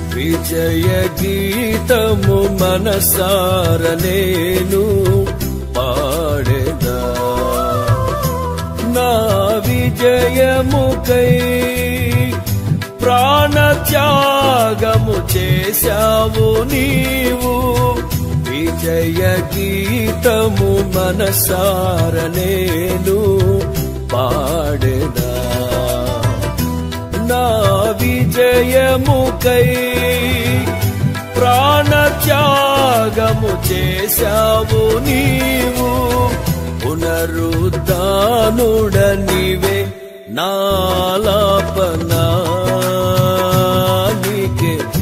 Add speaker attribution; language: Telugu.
Speaker 1: విజయ గీతము మనసార నేను పాడెదా నా విజయముకై ప్రాణత్యాగము చేశావు నీవు విజయ గీతము మనసార నేను పాడెదా నా విజయముకై ప్రాణత్యాగము చేశావు నీవు పునరుద్ధానుడ నీవే నాలాపనా నీకే